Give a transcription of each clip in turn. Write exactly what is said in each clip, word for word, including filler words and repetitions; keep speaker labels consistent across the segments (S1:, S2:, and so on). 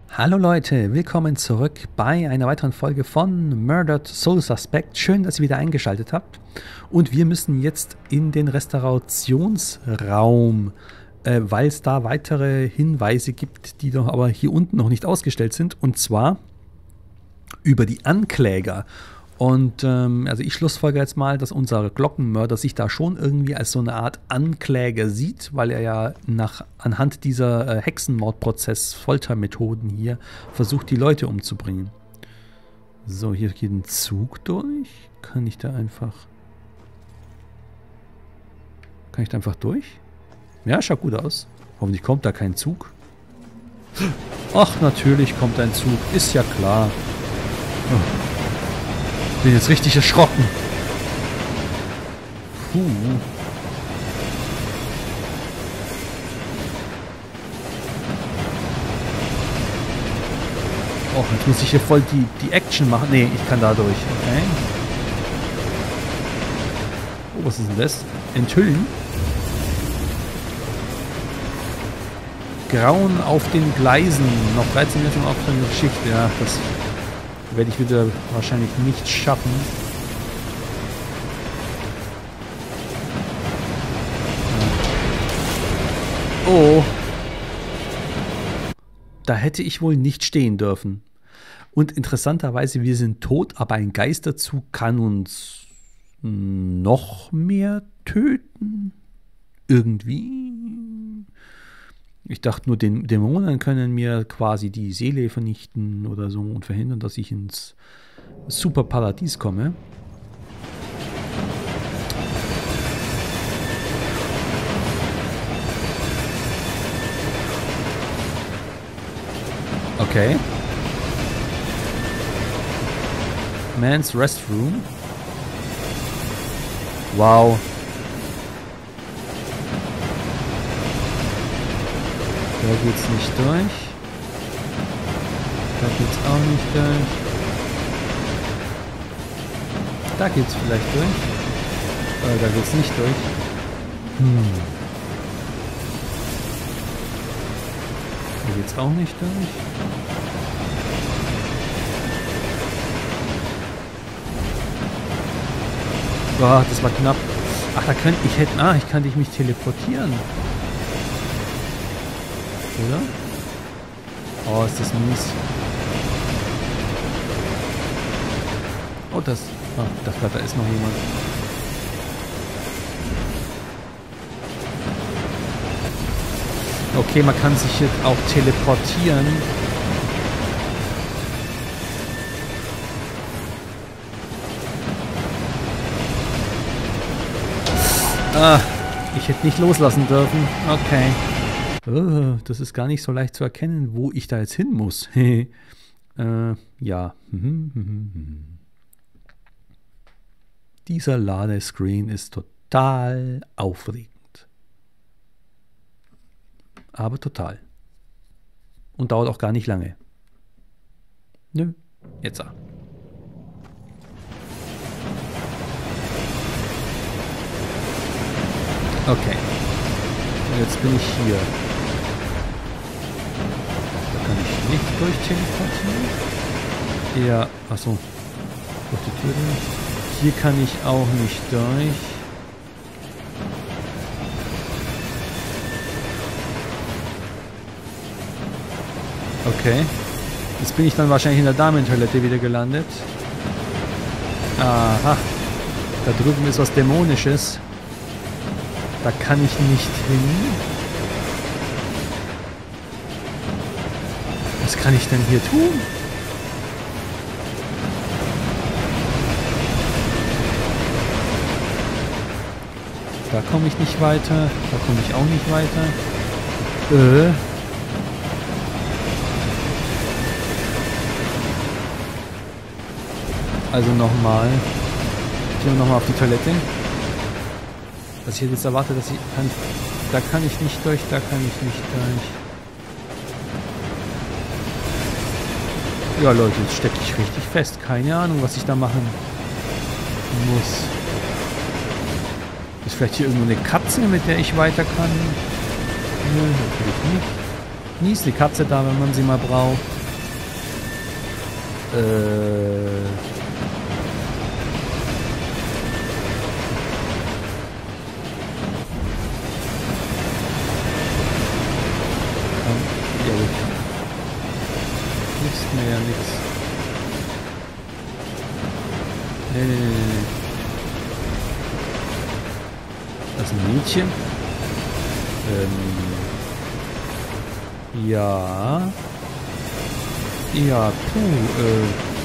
S1: Hallo Leute, willkommen zurück bei einer weiteren Folge von Murdered Soul Suspect. Schön, dass ihr wieder eingeschaltet habt. Und wir müssen jetzt in den Restaurationsraum, äh, weil es da weitere Hinweise gibt, die doch aber hier unten noch nicht ausgestellt sind. Und zwar über die Ankläger. Und ähm, also ich schlussfolge jetzt mal, dass unser Glockenmörder sich da schon irgendwie als so eine Art Ankläger sieht, weil er ja nach, anhand dieser äh, Hexenmordprozess-Foltermethoden hier versucht, die Leute umzubringen. So, hier geht ein Zug durch. Kann ich da einfach... Kann ich da einfach durch? Ja, schaut gut aus. Hoffentlich kommt da kein Zug. Ach, natürlich kommt ein Zug. Ist ja klar. Oh. Bin jetzt richtig erschrocken. Puh. Oh, jetzt muss ich hier voll die, die Action machen. Nee, ich kann da durch. Okay. Oh, was ist denn das? Enthüllen. Grauen auf den Gleisen. Noch dreizehn Minuten auf der Geschichte. Ja, das... werde ich wieder wahrscheinlich nicht schaffen. Oh. Da hätte ich wohl nicht stehen dürfen. Und interessanterweise, wir sind tot, aber ein Geisterzug kann uns noch mehr töten. Irgendwie. Ich dachte nur, den Dämonen können mir quasi die Seele vernichten oder so und verhindern, dass ich ins super Paradies komme. Okay. Man's Restroom. Wow. Da geht's nicht durch. Da geht's auch nicht durch. Da geht's vielleicht durch. Äh, da geht's nicht durch. Hm. Da geht's auch nicht durch. Boah, das war knapp. Ach, da könnte ich hätte. Ah, ich kann dich mich teleportieren. Oder? Oh, ist das mies. Oh, das... Oh, ich dachte, da ist noch jemand. Okay, man kann sich jetzt auch teleportieren. Ah, ich hätte nicht loslassen dürfen. Okay. Oh, das ist gar nicht so leicht zu erkennen, wo ich da jetzt hin muss. äh, ja. Dieser Ladescreen ist total aufregend. Aber total. Und dauert auch gar nicht lange. Nö, jetzt. Okay. Jetzt bin ich hier. Da kann ich nicht durch teleportieren. Ja, achso. Durch die Tür durch. Hier kann ich auch nicht durch. Okay. Jetzt bin ich dann wahrscheinlich in der Damentoilette wieder gelandet. Aha. Da drüben ist was Dämonisches. Da kann ich nicht hin. Was kann ich denn hier tun? Da komme ich nicht weiter. Da komme ich auch nicht weiter. Äh. Also nochmal. Ich gehe nochmal auf die Toilette. Was ich jetzt erwarte, dass ich kann, da kann ich nicht durch, da kann ich nicht durch. Ja Leute, jetzt stecke ich richtig fest. Keine Ahnung, was ich da machen muss. Ist vielleicht hier irgendwo eine Katze, mit der ich weiter kann? Nö, natürlich nicht. Nie ist die Katze da, wenn man sie mal braucht. Äh. Ja, gut. Nichts mehr, nichts. Nee, nee, nee, nee. Das ist ein Mädchen. Ähm. Ja. Ja, puh, äh.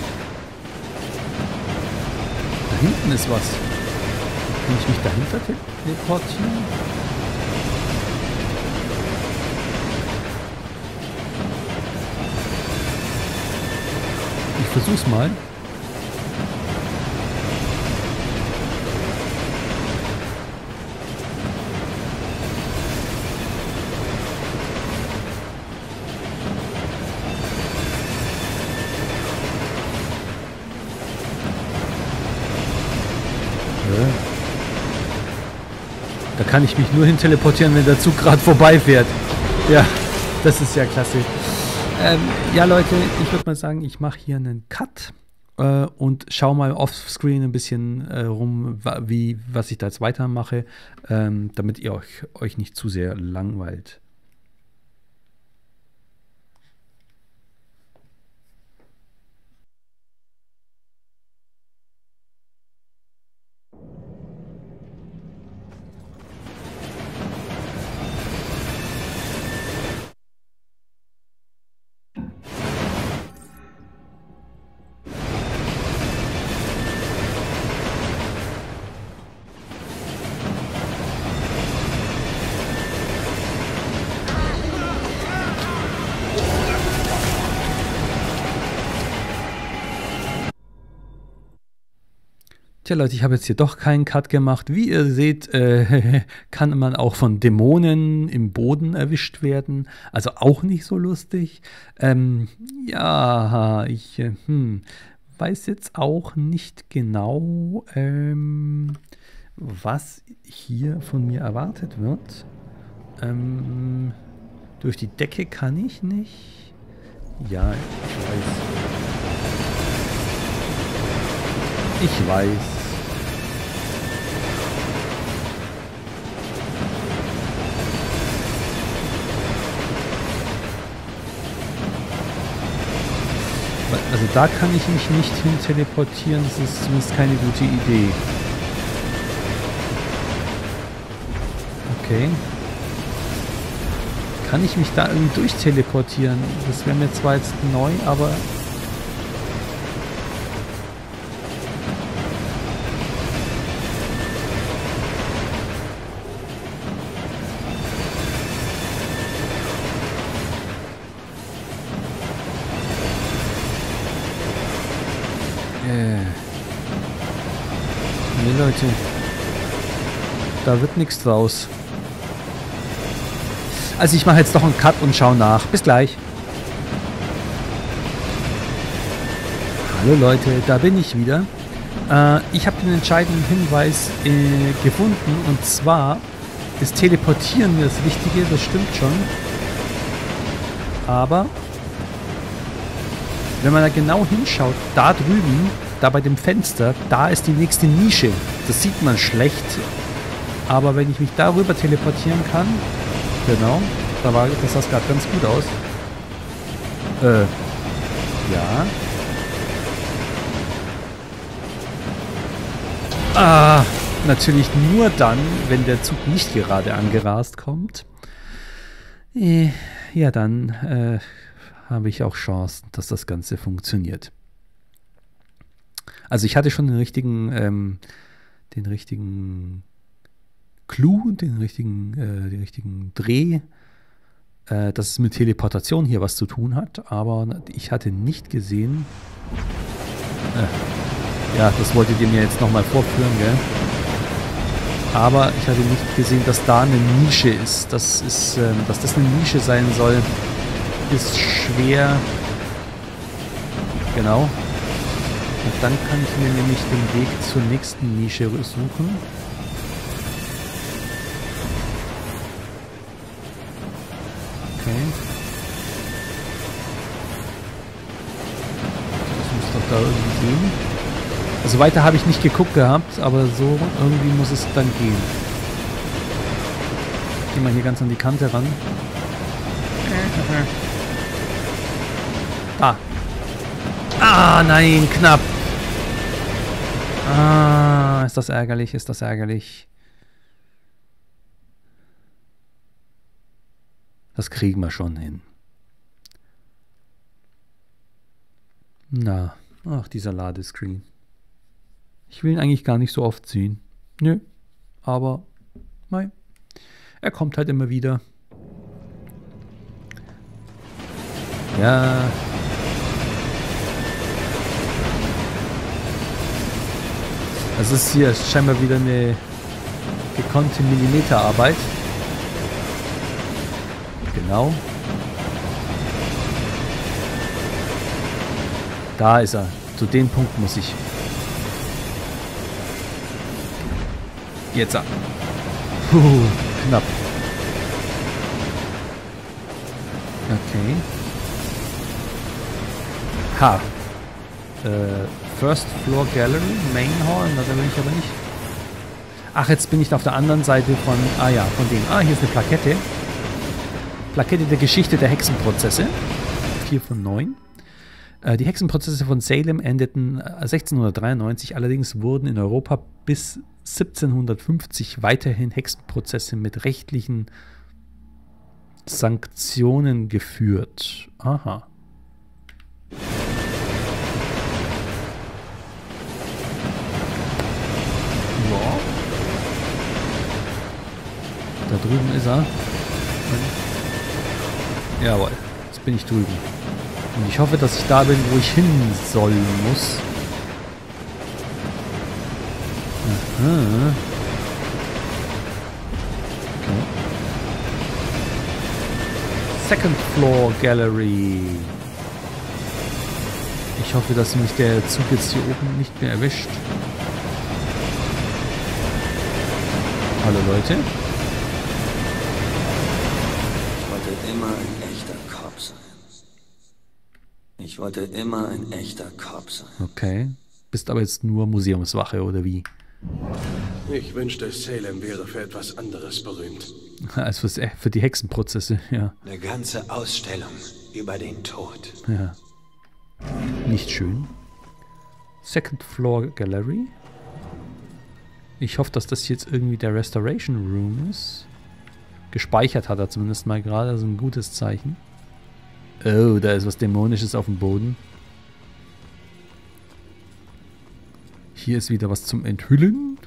S1: Da hinten ist was. Kann ich mich dahinter teleportieren? Ich versuch's mal. Da kann ich mich nur hin teleportieren, wenn der Zug gerade vorbeifährt. Ja, das ist ja klasse. Ähm, ja, Leute, ich würde mal sagen, ich mache hier einen Cut äh, und schaue mal offscreen ein bisschen äh, rum, wie, was ich da jetzt weitermache, ähm, damit ihr euch, euch nicht zu sehr langweilt. Tja Leute, ich habe jetzt hier doch keinen Cut gemacht. Wie ihr seht, äh, kann man auch von Dämonen im Boden erwischt werden. Also auch nicht so lustig. Ähm, ja, ich äh, hm, weiß jetzt auch nicht genau, ähm, was hier von mir erwartet wird. Ähm, durch die Decke kann ich nicht. Ja, ich weiß. Ich weiß. Also da kann ich mich nicht hin teleportieren, das ist zumindest keine gute Idee. Okay. Kann ich mich da irgendwie durchteleportieren? Das wäre mir zwar jetzt neu, aber... Nee, Leute. Da wird nichts draus. Also ich mache jetzt doch einen Cut und schaue nach. Bis gleich. Hallo Leute, da bin ich wieder. Äh, ich habe den entscheidenden Hinweis äh, gefunden. Und zwar ist Teleportieren das Wichtige, das stimmt schon. Aber wenn man da genau hinschaut, da drüben, da bei dem Fenster, da ist die nächste Nische. Das sieht man schlecht. Aber wenn ich mich darüber teleportieren kann, genau, da war, das sah gerade ganz gut aus. Äh, ja. Ah, natürlich nur dann, wenn der Zug nicht gerade angerast kommt. Äh, ja, dann äh, habe ich auch Chancen, dass das Ganze funktioniert. Also ich hatte schon den richtigen, ähm, den richtigen Clou, den richtigen, äh, den richtigen Dreh, äh, dass es mit Teleportation hier was zu tun hat, aber ich hatte nicht gesehen, äh, ja, das wolltet ihr mir jetzt nochmal vorführen, gell? Aber ich hatte nicht gesehen, dass da eine Nische ist. Das ist, ähm, dass das eine Nische sein soll, ist schwer. Genau. Und dann kann ich mir nämlich den Weg zur nächsten Nische suchen. Okay. Das da irgendwie gehen. Also weiter habe ich nicht geguckt gehabt, aber so irgendwie muss es dann gehen. Gehen wir hier ganz an die Kante ran. Ah. Ah, nein, knapp. Ah, ist das ärgerlich, ist das ärgerlich. Das kriegen wir schon hin. Na, ach, dieser Ladescreen. Ich will ihn eigentlich gar nicht so oft sehen. Nö, aber nein. Er kommt halt immer wieder. Ja. Es ist hier scheinbar wieder eine gekonnte Millimeterarbeit. Genau. Da ist er. Zu dem Punkt muss ich. Jetzt ab. Puh, knapp. Okay. Ha. Äh, First Floor Gallery, Main Hall, na, da will ich aber nicht. Ach, jetzt bin ich auf der anderen Seite von, ah ja, von dem. Ah, hier ist eine Plakette. Plakette der Geschichte der Hexenprozesse. vier von neun. Äh, die Hexenprozesse von Salem endeten sechzehnhundertdreiundneunzig, allerdings wurden in Europa bis siebzehnhundertfünfzig weiterhin Hexenprozesse mit rechtlichen Sanktionen geführt. Aha. Ja. Da drüben ist er. Jawohl, jetzt bin ich drüben. Und ich hoffe, dass ich da bin, wo ich hin soll muss. Aha. Okay. Second Floor Gallery. Ich hoffe, dass mich der Zug jetzt hier oben nicht mehr erwischt. Hallo Leute.
S2: Ich wollte immer ein echter Cop sein. Ich wollte immer ein echter Cop sein.
S1: Okay. Bist aber jetzt nur Museumswache, oder wie?
S3: Ich wünschte, Salem wäre für etwas anderes berühmt.
S1: Als für, für die Hexenprozesse, ja.
S2: Eine ganze Ausstellung über den Tod.
S1: Ja. Nicht schön. Second Floor Gallery. Ich hoffe, dass das jetzt irgendwie der Restoration Room ist. Gespeichert hat er zumindest mal gerade, also ein gutes Zeichen. Oh, da ist was Dämonisches auf dem Boden. Hier ist wieder was zum Enthüllen.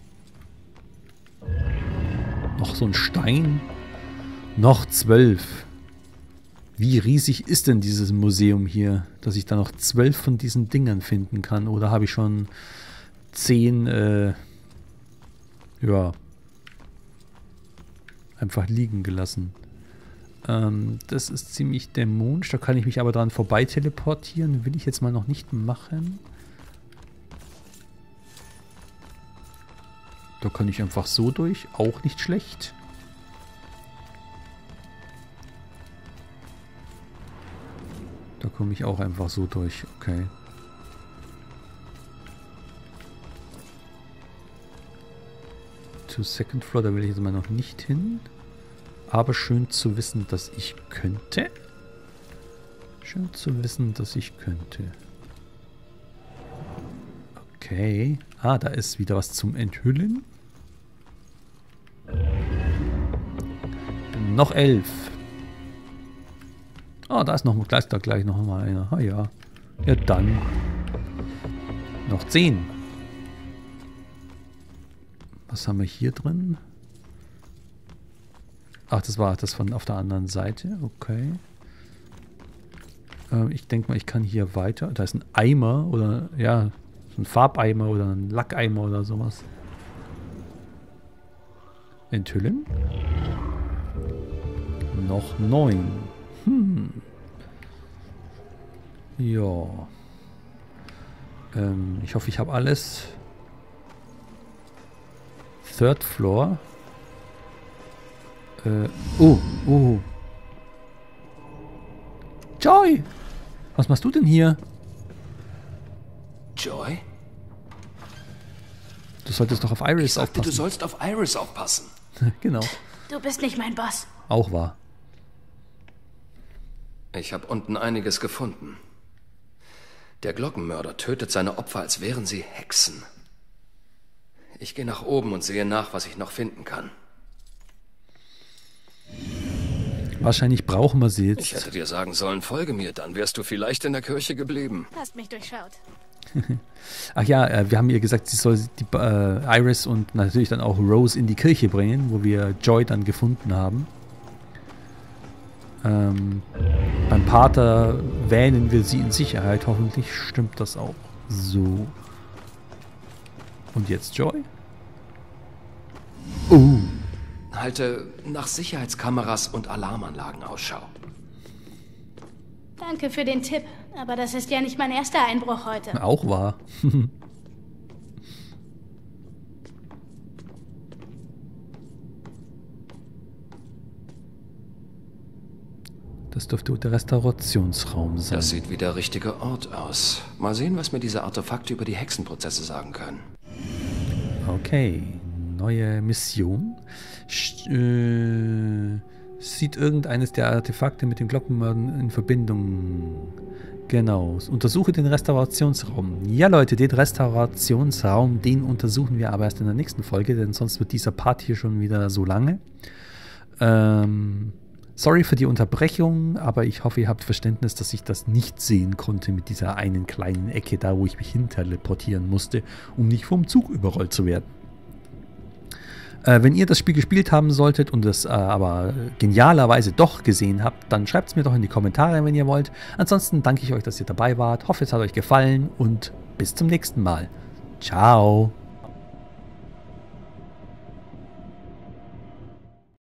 S1: Noch so ein Stein. Noch zwölf. Wie riesig ist denn dieses Museum hier, dass ich da noch zwölf von diesen Dingern finden kann? Oder habe ich schon zehn, äh, ja, einfach liegen gelassen? Ähm, das ist ziemlich dämonisch. Da kann ich mich aber dran vorbei teleportieren. Will ich jetzt mal noch nicht machen. Da kann ich einfach so durch. Auch nicht schlecht. Da komme ich auch einfach so durch. Okay. To second floor, da will ich jetzt mal noch nicht hin. Aber schön zu wissen, dass ich könnte. Schön zu wissen, dass ich könnte. Okay. Ah, da ist wieder was zum Enthüllen. Noch elf. Ah, da ist noch gleich, da gleich noch mal einer. Ah ja. Ja, dann. Noch zehn. Was haben wir hier drin? Ach, das war das von auf der anderen Seite. Okay. Ähm, ich denke mal, ich kann hier weiter. Da ist ein Eimer oder, ja, so ein Farbeimer oder ein Lackeimer oder sowas. Enthüllen. Noch neun. Hm. Ja. Ähm, ich hoffe, ich habe alles. Third Floor. Äh, oh, oh. Joy! Was machst du denn hier?
S4: Joy?
S1: Du solltest doch auf Iris
S4: Ich sagte,
S1: aufpassen.
S4: du sollst auf Iris aufpassen.
S1: Genau.
S5: Du bist nicht mein Boss.
S1: Auch wahr.
S4: Ich habe unten einiges gefunden. Der Glockenmörder tötet seine Opfer, als wären sie Hexen. Ich gehe nach oben und sehe nach, was ich noch finden kann.
S1: Wahrscheinlich brauchen wir sie
S4: Ich
S1: jetzt.
S4: hätte dir sagen sollen, folge mir, dann wärst du vielleicht in der Kirche geblieben.
S5: Hast mich durchschaut.
S1: Ach ja, äh, wir haben ihr gesagt, sie soll die, äh, Iris und natürlich dann auch Rose in die Kirche bringen, wo wir Joy dann gefunden haben. Ähm, beim Pater wähnen wir sie in Sicherheit. Hoffentlich stimmt das auch. So. Und jetzt Joy? Oh.
S4: Halte nach Sicherheitskameras und Alarmanlagen Ausschau.
S5: Danke für den Tipp, aber das ist ja nicht mein erster Einbruch heute.
S1: Auch wahr. Das dürfte der Restaurationsraum sein.
S4: Das sieht wie der richtige Ort aus. Mal sehen, was mir diese Artefakte über die Hexenprozesse sagen können.
S1: Okay, neue Mission. Sch äh, sieht irgendeines der Artefakte mit den Glockenmördern in Verbindung. Genau, untersuche den Restaurationsraum. Ja Leute, den Restaurationsraum, den untersuchen wir aber erst in der nächsten Folge, denn sonst wird dieser Part hier schon wieder so lange. Ähm... Sorry für die Unterbrechung, aber ich hoffe, ihr habt Verständnis, dass ich das nicht sehen konnte mit dieser einen kleinen Ecke da, wo ich mich hin teleportieren musste, um nicht vom Zug überrollt zu werden. Äh, wenn ihr das Spiel gespielt haben solltet und es äh, aber genialerweise doch gesehen habt, dann schreibt es mir doch in die Kommentare, wenn ihr wollt. Ansonsten danke ich euch, dass ihr dabei wart, hoffe, es hat euch gefallen und bis zum nächsten Mal. Ciao!